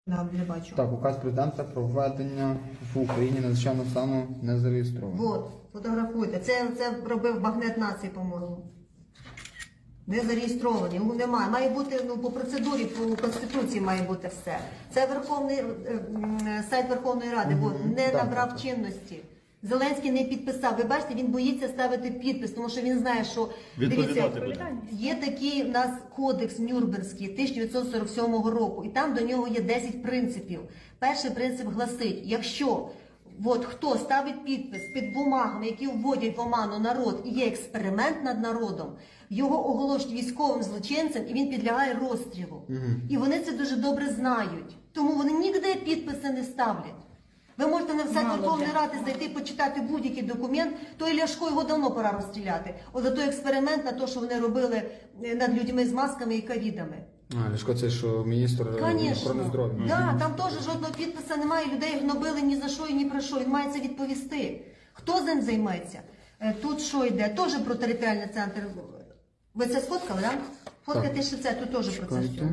Не бачу. Так, указ президента про введення в Україні надзвичайного стану не зареєстрований. От, фотографуйте. Це робив Багнет Нації, по-моєму. Не зареєстровані, його немає. Має бути, по процедурі, по Конституції має бути все. Це сайт Верховної Ради, не набрав чинності. Зеленський не підписав. Ви бачите, він боїться ставити підпис, тому що він знає, що, дивіться, є такий у нас кодекс Нюрнберзький 1947 року, і там до нього є 10 принципів. Перший принцип гласить, якщо хто ставить підпис під бумагами, які вводять в оману народ, і є експеримент над народом, його оголошують військовим злочинцем, і він підлягає розстрілу. І вони це дуже добре знають. Тому вони ніде підписи не ставлять. Ви можете на сайт Верховної Ради зайти, почитати будь-який документ, то і Ляшко його давно пора розстріляти. От за той експеримент на те, що вони робили над людьми з масками і ковідами. Ляшко це що міністр охорони здоров'я. Так, там теж жодного підпису немає, людей гнобили ні за що і ні про що, він має це відповісти. Хто цим займається? Тут що йде? Теж про територіальний центр. Ви це сфоткали, так? Фоткайте ще це, тут теж про це все.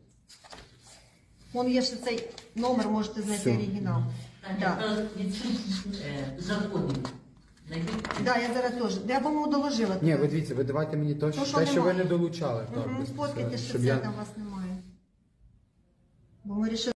Вон є ще цей номер, можете знайти оригінал. Законів. Так, я зараз теж. Я, по-моєму, доложила. Ні, ви дивіться, ви давайте мені те, що ви не долучали. Сфоткайте, що це там у вас немає. Бо ми вирішили.